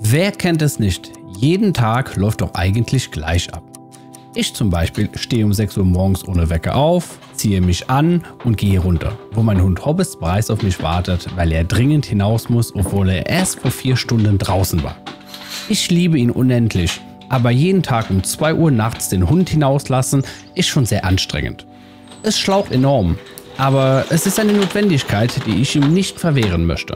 Wer kennt es nicht? Jeden Tag läuft doch eigentlich gleich ab. Ich zum Beispiel stehe um 6 Uhr morgens ohne Wecker auf, ziehe mich an und gehe runter, wo mein Hund Hobbes bereits auf mich wartet, weil er dringend hinaus muss, obwohl er erst vor 4 Stunden draußen war. Ich liebe ihn unendlich, aber jeden Tag um 2 Uhr nachts den Hund hinauslassen ist schon sehr anstrengend. Es schlaucht enorm, aber es ist eine Notwendigkeit, die ich ihm nicht verwehren möchte.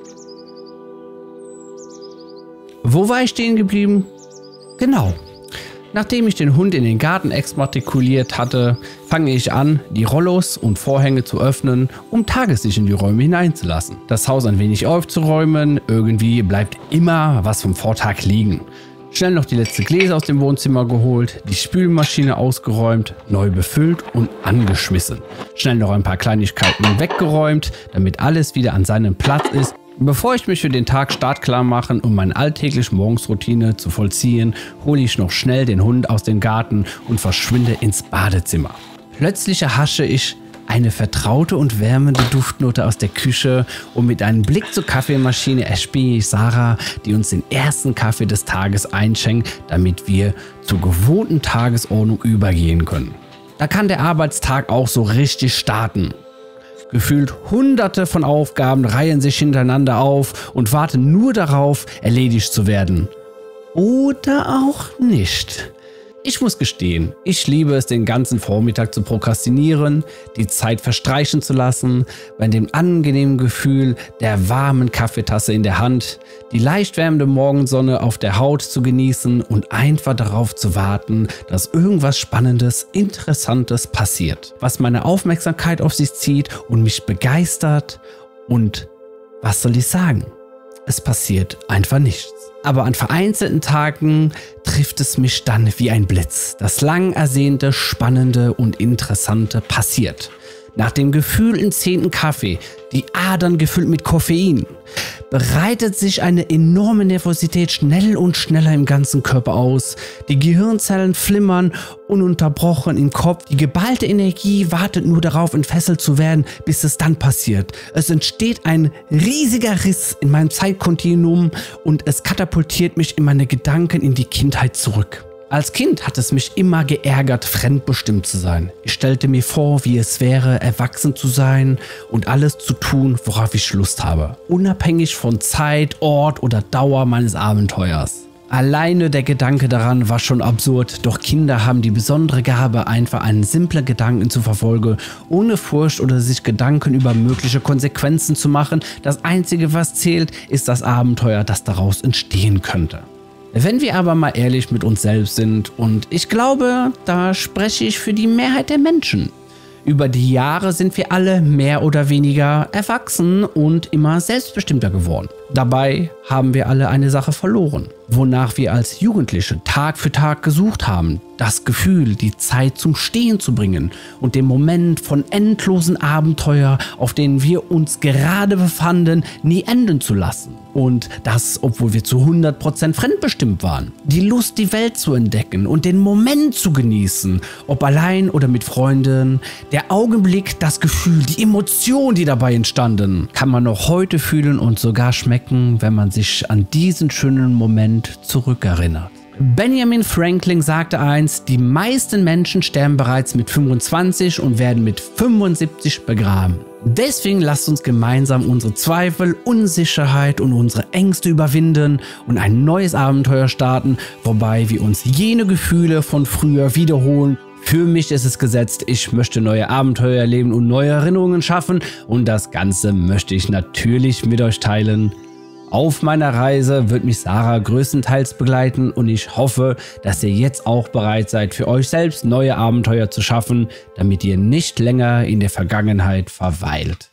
Wo war ich stehen geblieben? Genau. Nachdem ich den Hund in den Garten exmatrikuliert hatte, fange ich an, die Rollos und Vorhänge zu öffnen, um Tageslicht in die Räume hineinzulassen. Das Haus ein wenig aufzuräumen, irgendwie bleibt immer was vom Vortag liegen. Schnell noch die letzte Gläser aus dem Wohnzimmer geholt, die Spülmaschine ausgeräumt, neu befüllt und angeschmissen. Schnell noch ein paar Kleinigkeiten weggeräumt, damit alles wieder an seinem Platz ist. Bevor ich mich für den Tag startklar mache, um meine alltägliche Morgensroutine zu vollziehen, hole ich noch schnell den Hund aus dem Garten und verschwinde ins Badezimmer. Plötzlich erhasche ich eine vertraute und wärmende Duftnote aus der Küche und mit einem Blick zur Kaffeemaschine erspähe ich Sarah, die uns den ersten Kaffee des Tages einschenkt, damit wir zur gewohnten Tagesordnung übergehen können. Da kann der Arbeitstag auch so richtig starten. Gefühlt hunderte von Aufgaben reihen sich hintereinander auf und warten nur darauf, erledigt zu werden. Oder auch nicht. Ich muss gestehen, ich liebe es, den ganzen Vormittag zu prokrastinieren, die Zeit verstreichen zu lassen, bei dem angenehmen Gefühl der warmen Kaffeetasse in der Hand, die leicht wärmende Morgensonne auf der Haut zu genießen und einfach darauf zu warten, dass irgendwas Spannendes, Interessantes passiert, was meine Aufmerksamkeit auf sich zieht und mich begeistert. Und was soll ich sagen? Es passiert einfach nichts. Aber an vereinzelten Tagen trifft es mich dann wie ein Blitz. Das lang ersehnte, spannende und interessante passiert. Nach dem gefühlten 10. Kaffee, die Adern gefüllt mit Koffein, breitet sich eine enorme Nervosität schnell und schneller im ganzen Körper aus. Die Gehirnzellen flimmern ununterbrochen im Kopf. Die geballte Energie wartet nur darauf, entfesselt zu werden, bis es dann passiert. Es entsteht ein riesiger Riss in meinem Zeitkontinuum und es katapultiert mich in meine Gedanken in die Kindheit zurück. Als Kind hat es mich immer geärgert, fremdbestimmt zu sein. Ich stellte mir vor, wie es wäre, erwachsen zu sein und alles zu tun, worauf ich Lust habe. Unabhängig von Zeit, Ort oder Dauer meines Abenteuers. Alleine der Gedanke daran war schon absurd, doch Kinder haben die besondere Gabe, einfach einen simplen Gedanken zu verfolgen, ohne Furcht oder sich Gedanken über mögliche Konsequenzen zu machen. Das Einzige, was zählt, ist das Abenteuer, das daraus entstehen könnte. Wenn wir aber mal ehrlich mit uns selbst sind, und ich glaube, da spreche ich für die Mehrheit der Menschen. Über die Jahre sind wir alle mehr oder weniger erwachsen und immer selbstbestimmter geworden. Dabei haben wir alle eine Sache verloren, wonach wir als Jugendliche Tag für Tag gesucht haben. Das Gefühl, die Zeit zum Stehen zu bringen und den Moment von endlosen Abenteuer, auf denen wir uns gerade befanden, nie enden zu lassen. Und das, obwohl wir zu 100% fremdbestimmt waren. Die Lust, die Welt zu entdecken und den Moment zu genießen, ob allein oder mit Freunden. Der Augenblick, das Gefühl, die Emotion, die dabei entstanden, kann man noch heute fühlen und sogar schmecken, wenn man sich an diesen schönen Moment zurückerinnert. Benjamin Franklin sagte einst, die meisten Menschen sterben bereits mit 25 und werden mit 75 begraben. Deswegen lasst uns gemeinsam unsere Zweifel, Unsicherheit und unsere Ängste überwinden und ein neues Abenteuer starten, wobei wir uns jene Gefühle von früher wiederholen. Für mich ist es gesetzt, ich möchte neue Abenteuer erleben und neue Erinnerungen schaffen und das Ganze möchte ich natürlich mit euch teilen. Auf meiner Reise wird mich Sarah größtenteils begleiten und ich hoffe, dass ihr jetzt auch bereit seid, für euch selbst neue Abenteuer zu schaffen, damit ihr nicht länger in der Vergangenheit verweilt.